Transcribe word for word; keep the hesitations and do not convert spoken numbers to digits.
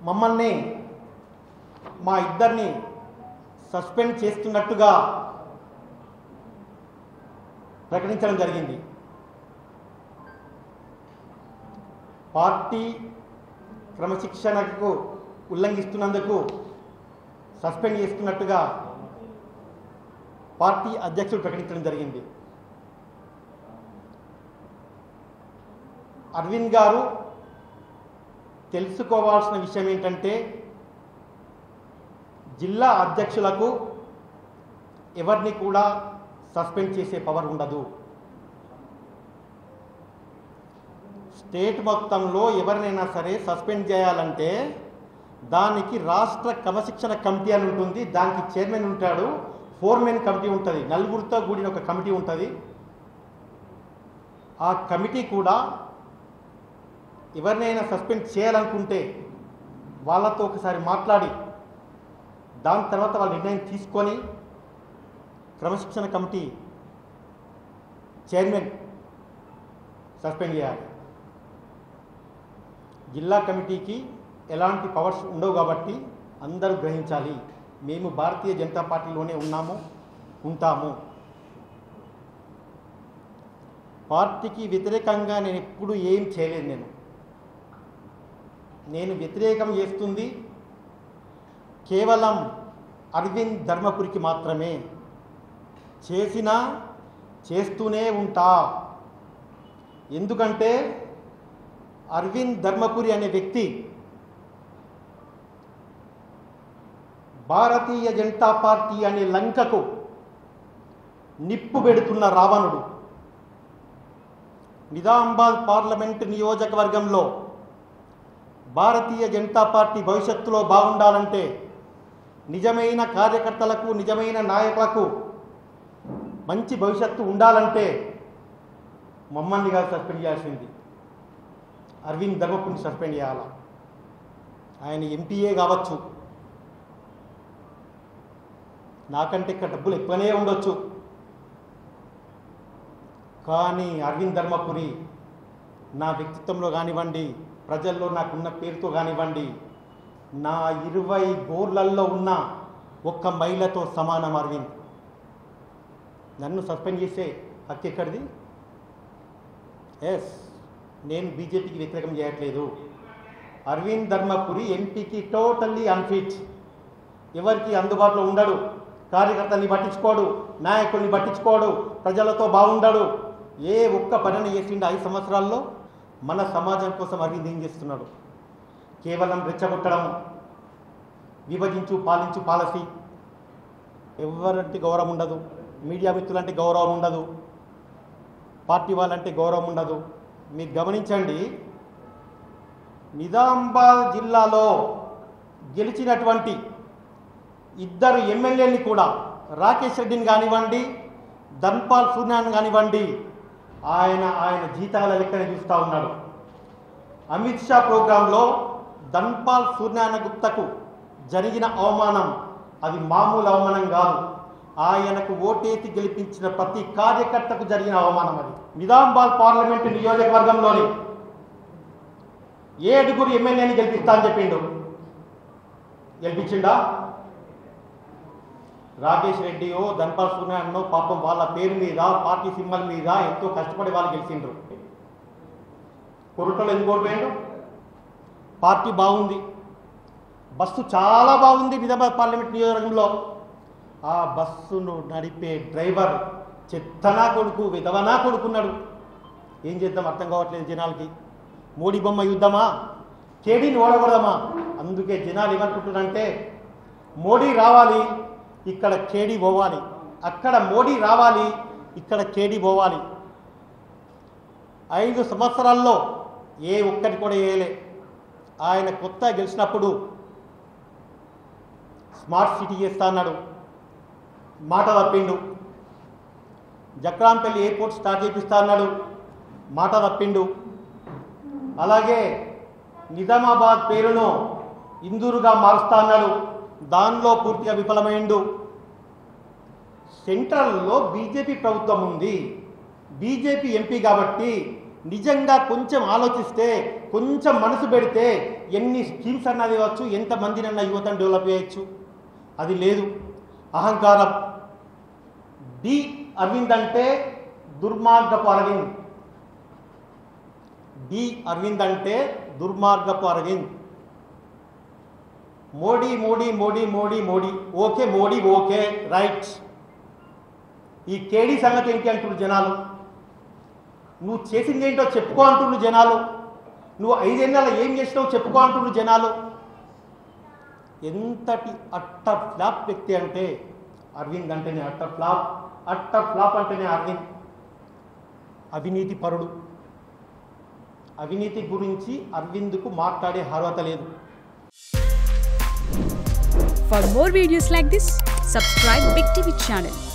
మమ్మల్ని మా ఇద్దరిని సస్పెండ్ చేస్తున్నట్టుగా ప్రకటించడం జరిగింది. పార్టీ క్రమశిక్షణకు ఉల్లంఘిస్తున్నందుకు సస్పెండ్ చేస్తున్నట్టుగా పార్టీ అధ్యక్షుడు ప్రకటించడం జరిగింది. అరవింద్ గారు తెలుసుకోవాల్సిన విషయం ఏంటంటే, జిల్లా అధ్యక్షులకు ఎవరిని కూడా సస్పెండ్ చేసే పవర్ ఉండదు. స్టేట్ మొత్తంలో ఎవరినైనా సరే సస్పెండ్ చేయాలంటే దానికి రాష్ట్ర క్రమశిక్షణ కమిటీ అని ఉంటుంది, దానికి చైర్మన్ ఉంటాడు, ఫోర్మెన్ కమిటీ ఉంటుంది, నలుగురితో కూడిన ఒక కమిటీ ఉంటుంది. ఆ కమిటీ కూడా ఎవరినైనా సస్పెండ్ చేయాలనుకుంటే వాళ్ళతో ఒకసారి మాట్లాడి దాని తర్వాత వాళ్ళ నిర్ణయం తీసుకొని క్రమశిక్షణ కమిటీ చైర్మన్ సస్పెండ్ చేయాలి. జిల్లా కమిటీకి ఎలాంటి పవర్స్ ఉండవు కాబట్టి అందరూ గ్రహించాలి. మేము భారతీయ జనతా పార్టీలోనే ఉన్నాము, ఉంటాము. పార్టీకి వ్యతిరేకంగా నేను ఎప్పుడు ఏం చేయలేదు. నేను నేను వ్యతిరేకం చేస్తుంది కేవలం అరవింద్ ధర్మపురికి మాత్రమే. చేసినా చేస్తూనే ఉంటా. ఎందుకంటే అరవింద్ ధర్మపురి అనే వ్యక్తి భారతీయ జనతా పార్టీ అనే లంకకు నిప్పు పెడుతున్న రావణుడు. నిజామాబాద్ పార్లమెంటు నియోజకవర్గంలో భారతీయ జనతా పార్టీ భవిష్యత్తులో బాగుండాలంటే, నిజమైన కార్యకర్తలకు, నిజమైన నాయకులకు మంచి భవిష్యత్తు ఉండాలంటే మమ్మల్ని గారు సస్పెండ్ చేయాల్సింది. అరవింద్ ధర్మపురిని సస్పెండ్ చేయాలా. ఆయన ఎంపీఏ కావచ్చు, నాకంటే ఇక్కడ డబ్బులు ఎక్కువనే ఉండొచ్చు, కానీ అరవింద్ ధర్మపురి నా వ్యక్తిత్వంలో కానివ్వండి, ప్రజల్లో నాకున్న పేరుతో కానివ్వండి, నా ఇరవై గోర్లల్లో ఉన్న ఒక్క మహిళతో సమానం అరవింద్. నన్ను సస్పెండ్ చేసే హక్కు ఎక్కడిది? ఎస్, నేను బీజేపీకి వ్యతిరేకం చేయట్లేదు. అరవింద్ ధర్మపురి ఎంపీకి టోటల్లీ అన్ఫిట్. ఎవరికి అందుబాటులో ఉండడు, కార్యకర్తల్ని పట్టించుకోడు, నాయకుల్ని పట్టించుకోడు, ప్రజలతో బాగుండడు. ఏ ఒక్క పనిని చేసిండు ఐదు సంవత్సరాల్లో? మన సమాజం కోసం అరవింద్ ఏం చేస్తున్నాడు? కేవలం రెచ్చగొట్టడం, విభజించు పాలించు పాలసీ. ఎవరంటే గౌరవం ఉండదు, మీడియా మిత్రులంటే గౌరవం ఉండదు, పార్టీ వాళ్ళంటే గౌరవం ఉండదు. మీరు గమనించండి, నిజామాబాద్ జిల్లాలో గెలిచినటువంటి ఇద్దరు ఎమ్మెల్యేని కూడా, రాకేష్ రెడ్డిని కానివ్వండి, ధన్పాల్ సూర్యాన్ని కానివ్వండి, ఆయన ఆయన జీతాల లెక్కనే చూస్తూ ఉన్నాడు. అమిత్ షా ప్రోగ్రాంలో ధన్పాల్ సూర్యాన గుప్తకు జరిగిన అవమానం అది మామూలు అవమానం కాదు. ఆయనకు ఓటేసి గెలిపించిన ప్రతి కార్యకర్తకు జరిగిన అవమానం అది. నిజామాబాద్ పార్లమెంటు నియోజకవర్గంలోని ఏడుగురు ఎమ్మెల్యేని గెలిపిస్తా అని చెప్పిండు. గెలిపించిండా? రాకేష్ రెడ్డియో ధన్పాల్ సూర్యాన్నో పాపం వాళ్ళ పేరు మీద, పార్టీ సింబల్ మీద ఎంతో కష్టపడి వాళ్ళు గెలిచిండ్రు. కొరుటలో ఎందుకు ఓడిపోయిండు? పార్టీ బాగుంది, బస్సు చాలా బాగుంది నిజామాబాద్ పార్లమెంట్ నియోజకవర్గంలో. ఆ బస్సును నడిపే డ్రైవర్ చెత్తనా కొడుకు, విధవనా కొడుకున్నాడు. ఏం చేద్దాం అర్థం కావట్లేదు జనాలకి. మోడీ బొమ్మ యుద్ధమా, కేడీని ఓడకూడదమా? అందుకే జనాలు ఏమనుకుంటున్నారంటే, మోడీ రావాలి, ఇక్కడ కేడీ పోవాలి, అక్కడ మోడీ రావాలి, ఇక్కడ కేడీ పోవాలి. ఐదు సంవత్సరాల్లో ఏ ఒక్కటి కూడా వేయలే. ఆయన కొత్త గెలిచినప్పుడు స్మార్ట్ సిటీ చేస్తా అన్నాడు, మాట తప్పిండు. జక్రాంపల్లి ఎయిర్పోర్ట్ స్టార్ట్ చేపిస్తా అన్నాడు, మాట తప్పిండు. అలాగే నిజామాబాద్ పేరును ఇందూరుగా మారుస్తా అన్నాడు, దానిలో పూర్తిగా విఫలమైండు. సెంట్రల్లో బీజేపీ ప్రభుత్వం ఉంది, బీజేపీ ఎంపీ కాబట్టి నిజంగా కొంచెం ఆలోచిస్తే, కొంచెం మనసు పెడితే ఎన్ని స్కీమ్స్ అన్నా ఇవ్వచ్చు, ఎంతమందినన్నా యువతను డెవలప్ చేయొచ్చు. అది లేదు, అహంకారం. డి అరవింద్ అంటే దుర్మార్గపు అరవింద్. డి అరవింద్ అంటే దుర్మార్గపు Arvind. Modi Modi Modi Modi Modi okay, Modi okay, right. ఈ కేడీ సంగతి ఏంటి అంటున్నారు జనాలు. నువ్వు చేసింది ఏంటో చెప్పుకో అంటున్నారు జనాలు. నువ్వు ఐదేళ్ళ ఏం చేసినావు చెప్పుకో అంటున్నారు జనాలు. ఎంతటి అట్టర్ ఫ్లాప్ వ్యక్తి అంటే అరవింద్ అంటేనే అట్టర్ ఫ్లాప్. అట్టర్ ఫ్లాప్ అంటేనే అరవింద్. అవినీతి పరుడు. అవినీతి గురించి అరవింద్కు మాట్లాడే అర్హత లేదు. For more videos like this, subscribe Big T V channel.